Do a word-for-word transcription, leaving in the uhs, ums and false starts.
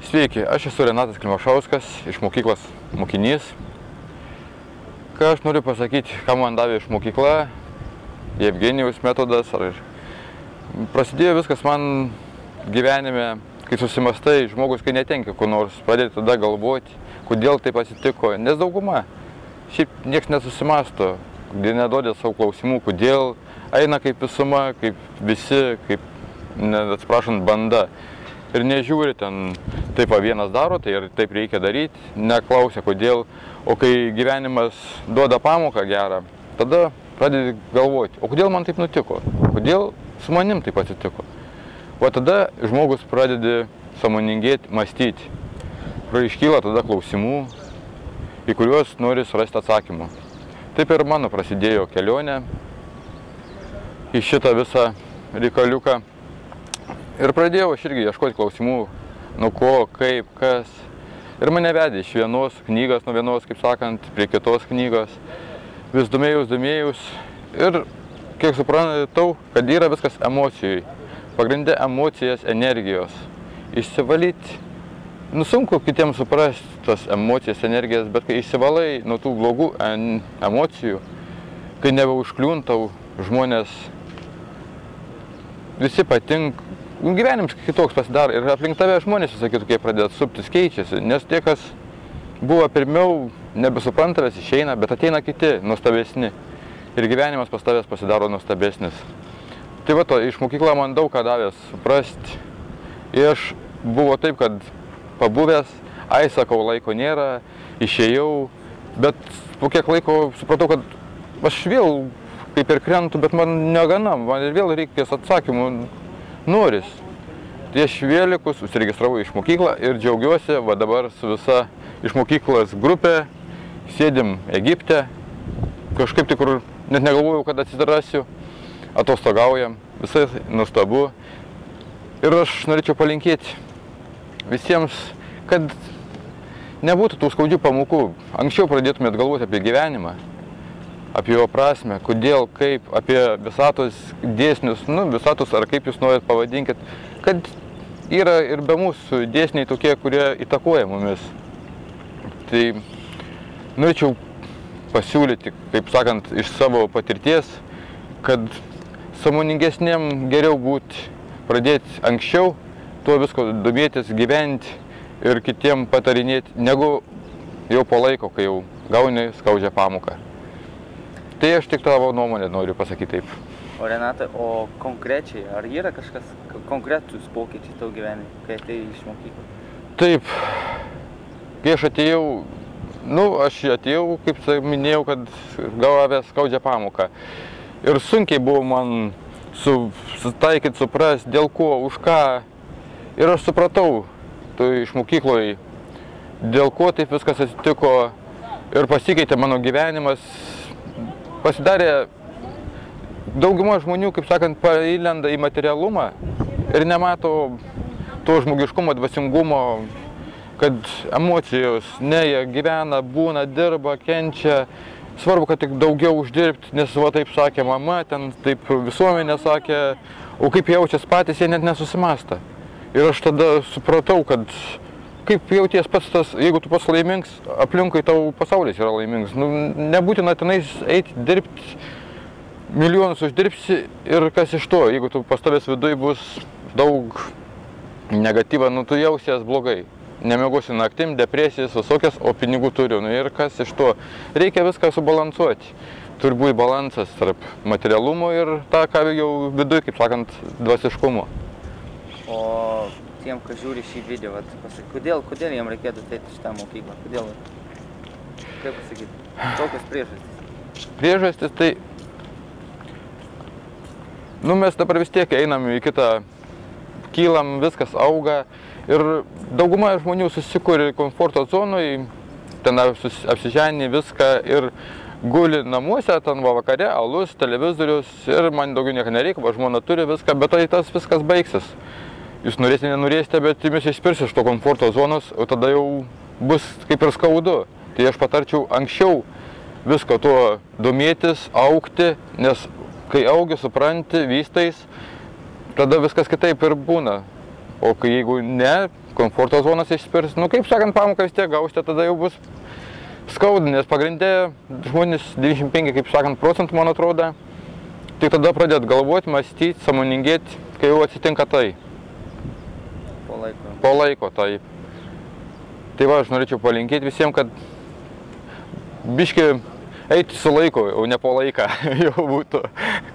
Sveiki, aš esu Renatas Klimašauskas, iš mokyklos mokinys. Ką aš noriu pasakyti, ką man davė iš mokykla, Jevgenijaus metodas. Ar... Prasidėjo viskas man gyvenime, kai susimastai žmogus, kai netenkia ko nors, pradėti tada galvoti, kodėl taip atsitiko. Nes dauguma, šiaip nieks nesusimasto, neduodė savo klausimų, kodėl eina kaip visuma, kaip visi, kaip, atsiprašant, banda. Ir nežiūri ten, taip va vienas daro, tai ir taip reikia daryti, neklausia kodėl. O kai gyvenimas duoda pamoką gerą, tada pradedi galvoti, o kodėl man taip nutiko, kodėl su manim taip atsitiko. O tada žmogus pradedi sąmoningėti, mąstyti. Iškyla tada klausimų, į kuriuos nori surasti atsakymą. Taip ir mano prasidėjo kelionė į šitą visą reikaliuką. Ir pradėjau aš irgi ieškoti klausimų, nuo ko, kaip, kas. Ir mane vedė iš vienos knygos, nuo vienos, kaip sakant, prie kitos knygos. Vis domėjus, domėjus. Ir kiek suprantu, kad yra viskas emocijai. Pagrindė emocijas, energijos. Išsivalyti. Nu, sunku kitiems suprasti tas emocijas, energijas, bet kai išsivalai nuo tų blogų emocijų, kai nebeužkliuntau žmonės, visi patinka. Gyvenimas kitoks pasidaro ir aplink tave žmonės visai kitokie pradeda suptis, keičiasi, nes tie, kas buvo pirmiau, nebesupranta, vis išeina, bet ateina kiti, nuostabesni. Ir gyvenimas pas tavęs pasidaro nuostabesnis. Tai va to, iš mokykla man daug ką davė suprasti. Ir aš buvo taip, kad pabuvęs, ai, sakau, laiko nėra, išėjau, bet po kiek laiko supratau, kad aš vėl kaip ir krentu, bet man negana, man ir vėl reikės atsakymų. Noris. Tai aš vėl likus užsiregistravau iš mokyklą ir džiaugiuosi, va dabar su visa iš mokyklos grupė, sėdim Egipte, kažkaip tik kur net negalvojau, kad atsidarasiu, atostogaujam, visai nuostabu. Ir aš norėčiau palinkėti visiems, kad nebūtų tų skaudžių pamokų. Anksčiau pradėtumėt galvoti apie gyvenimą, apie jo prasme, kodėl, kaip, apie visatos dėsnius, nu, visatos ar kaip jūs norit pavadinkit, kad yra ir be mūsų dėsniai tokie, kurie įtakoja mumis. Tai norėčiau pasiūlyti, kaip sakant, iš savo patirties, kad sąmoningesniem geriau būti, pradėti anksčiau, tuo visko domėtis, gyventi ir kitiem patarinėti, negu jau po laiko, kai jau gauni skaudžią pamoką. Tai aš tik tavo nuomonę noriu pasakyti taip. O Renata, o konkrečiai, ar yra kažkas konkretus pokyčiai tavo gyvenime, kai atėjai iš mokyklos? Taip, kai aš atėjau, nu, aš atėjau, kaip minėjau, kad gavęs skaudžią pamoką. Ir sunkiai buvo man sutaikyti, suprasti, dėl ko, už ką. Ir aš supratau, tai iš mokykloje, dėl ko taip viskas atsitiko ir pasikeitė mano gyvenimas. Pasidarė dauguma žmonių, kaip sakant, pailenda į materialumą ir nemato to žmogiškumo, dvasingumo, kad emocijos, ne, jie gyvena, būna, dirba, kenčia. Svarbu, kad tik daugiau uždirbti, nes va taip sakė mama, ten taip visuomenė sakė, o kaip jaučias patys, jie net nesusimasta. Ir aš tada supratau, kad kaip jauties pats tas, jeigu tu pats laimingas, aplinkui tau pasaulis yra laimingas. Nu, nebūtina tenais eiti, dirbti, milijonus uždirbsi ir kas iš to, jeigu tu pas tavęs viduj bus daug negatyva, nu tu jausies blogai. Nemiegosi naktim, depresijas, visokias, o pinigų turiu. Nu ir kas iš to. Reikia viską subalansuoti. Turi būti balansas tarp materialumo ir tą, ką jau viduj, kaip sakant, dvasiškumo. O tiem, kas žiūri šį video, vat, pasakyk, kodėl, kodėl jiem reikėtų ateiti šitą mokyklą? Kodėl? Kaip pasakyti? Kokios priežastys? Priežastys tai... Nu, mes dabar vis tiek einam į kitą, kylam, viskas auga. Ir dauguma žmonių susikūrė komforto zonui, ten apsiženė viską ir guli namuose, ten va vakare, alus, televizorius ir man daugiau nieko nereikia, va žmona turi viską, bet tai tas viskas baigsis. Jūs norėsite, nenorėsite, bet jumis išspirs iš to komforto zonos, o tada jau bus kaip ir skaudu. Tai aš patarčiau anksčiau visko tuo domėtis, augti, nes kai augi, supranti, vystais, tada viskas kitaip ir būna. O kai jeigu ne, komforto zonas išspirs, nu kaip sakant, pamoką vis tiek gausite, tada jau bus skauda, nes pagrindė žmonės devyniasdešimt penki, kaip sakant, procentų, man atrodo, tik tada pradėt galvoti, mąstyti, sąmoningėti, kai jau atsitinka tai. Po laiko. Po laiko, taip. Tai va, aš norėčiau palinkėti visiems, kad biški eiti su laiku, o ne po laiką jau būtų.